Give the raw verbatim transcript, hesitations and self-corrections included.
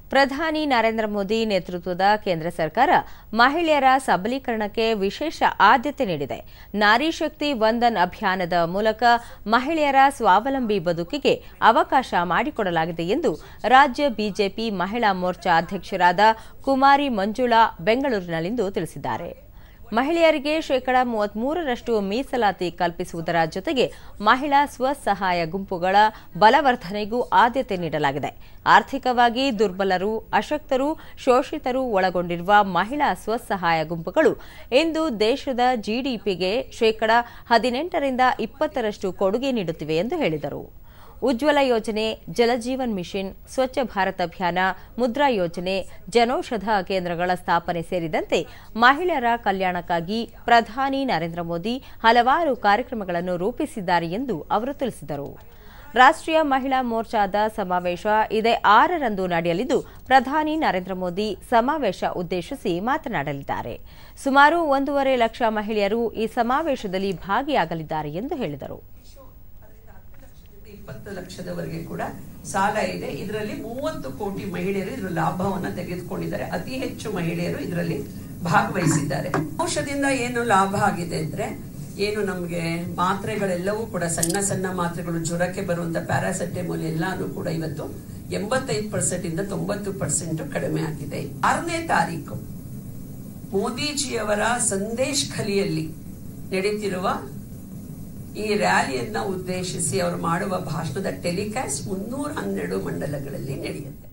ಪ್ರಧಾನಿ ನರೇಂದ್ರ ಮೋದಿ ನೇತೃತ್ವದ ಕೇಂದ್ರ ಸರ್ಕಾರ ಮಹಿಳೆಯರ ಸಬಲೀಕರಣಕ್ಕೆ ವಿಶೇಷ ಆದ್ಯತೆ ನೀಡಿದೆ. ನಾರಿ ಶಕ್ತಿ ವಂದನ್ ಅಭಿಯಾನದ ಮೂಲಕ ಮಹಿಳೆಯರ ಸ್ವಾವಲಂಬಿ ಬದುಕಿಗೆ ಅವಕಾಶ ಮಾಡಿಕೊಡಲಾಗಿದೆ ಎಂದು ರಾಜ್ಯ ಬಿಜೆಪಿ ಮಹಿಳಾ ಮೋರ್ಚಾ ಅಧ್ಯಕ್ಷರಾದ ಕುಮಾರಿ ಮಂಜುಳಾ ಬೆಂಗಳೂರಿನಲ್ಲಿಂದು ತಿಳಿಸಿದ್ದಾರೆ. ಮಹಿಳೆಯರಿಗೆ ಶೇಕಡಾ ಮೂವತ್ಮೂರರಷ್ಟು ಮೀಸಲಾತಿ ಕಲ್ಪಿಸುವುದರ ಜೊತೆಗೆ ಮಹಿಳಾ ಸ್ವಸಹಾಯ ಗುಂಪುಗಳ ಬಲವರ್ಧನೆಗೂ ಆದ್ಯತೆ ನೀಡಲಾಗಿದೆ. ಆರ್ಥಿಕವಾಗಿ ದುರ್ಬಲರು, ಅಶಕ್ತರು, ಶೋಷಿತರು ಒಳಗೊಂಡಿರುವ ಮಹಿಳಾ ಸ್ವಸಹಾಯ ಗುಂಪುಗಳು ಇಂದು ದೇಶದ ಜಿಡಿಪಿಗೆ ಶೇಕಡಾ ಹದಿನೆಂಟರಿಂದ ಇಪ್ಪತ್ತರಷ್ಟು ಕೊಡುಗೆ ನೀಡುತ್ತಿವೆ ಎಂದು ಹೇಳಿದರು. ಉಜ್ವಲ ಯೋಜನೆ, ಜಲಜೀವನ್ ಮಿಷನ್, ಸ್ವಚ್ಛ ಭಾರತ್ ಅಭಿಯಾನ, ಮುದ್ರಾ ಯೋಜನೆ, ಜನೌಷಧ ಕೇಂದ್ರಗಳ ಸ್ಥಾಪನೆ ಸೇರಿದಂತೆ ಮಹಿಳೆಯರ ಕಲ್ಯಾಣಕ್ಕಾಗಿ ಪ್ರಧಾನಿ ನರೇಂದ್ರ ಮೋದಿ ಹಲವಾರು ಕಾರ್ಯಕ್ರಮಗಳನ್ನು ರೂಪಿಸಿದ್ದಾರೆ ಎಂದು ಅವರು ತಿಳಿಸಿದರು. ರಾಷ್ಟ್ರೀಯ ಮಹಿಳಾ ಮೋರ್ಚಾದ ಸಮಾವೇಶ ಇದೇ ಆರರಂದು ನಡೆಯಲಿದ್ದು, ಪ್ರಧಾನಿ ನರೇಂದ್ರ ಮೋದಿ ಸಮಾವೇಶ ಉದ್ದೇಶಿಸಿ ಮಾತನಾಡಲಿದ್ದಾರೆ. ಸುಮಾರು ಒಂದೂವರೆ ಲಕ್ಷ ಮಹಿಳೆಯರು ಈ ಸಮಾವೇಶದಲ್ಲಿ ಭಾಗಿಯಾಗಲಿದ್ದಾರೆ ಎಂದು ಹೇಳಿದರು. ಇಪ್ಪತ್ತು ಲಕ್ಷದವರೆಗೆ ಕೂಡ ಸಾಲ ಇದೆ. ಇದರಲ್ಲಿ ಮೂವತ್ತು ಕೋಟಿ ಮಹಿಳೆಯರು ಇದರ ಲಾಭವನ್ನ ತೆಗೆದುಕೊಂಡಿದ್ದಾರೆ. ಅತಿ ಹೆಚ್ಚು ಮಹಿಳೆಯರು ಇದರಲ್ಲಿ ಭಾಗವಹಿಸಿದ್ದಾರೆ. ಔಷಧಿಯಿಂದ ಏನು ಲಾಭ ಆಗಿದೆ ಅಂದ್ರೆ, ಏನು ನಮಗೆ ಮಾತ್ರೆಗಳೆಲ್ಲವೂ ಕೂಡ ಸಣ್ಣ ಸಣ್ಣ ಮಾತ್ರೆಗಳು, ಜ್ವರಕ್ಕೆ ಬರುವಂತ ಪ್ಯಾರಾಸೆಟಮೋಲ್ ಎಲ್ಲಾನು ಕೂಡ ಇವತ್ತು ಎಂಬತ್ತೈದು ಪರ್ಸೆಂಟ್ ಇಂದ ತೊಂಬತ್ತು ಪರ್ಸೆಂಟ್ ಕಡಿಮೆ ಆಗಿದೆ. ಆರನೇ ತಾರೀಕು ಮೋದಿಜಿಯವರ ಸಂದೇಶ್ ಖಲಿಯಲ್ಲಿ ನಡೀತಿರುವ ಈ ರ್ಯಾಲಿಯನ್ನ ಉದ್ದೇಶಿಸಿ ಅವರು ಮಾಡುವ ಭಾಷಣದ ಟೆಲಿಕಾಸ್ಟ್ ಮುನ್ನೂರ ಹನ್ನೆರಡು ಮಂಡಲಗಳಲ್ಲಿ ನಡೆಯುತ್ತೆ.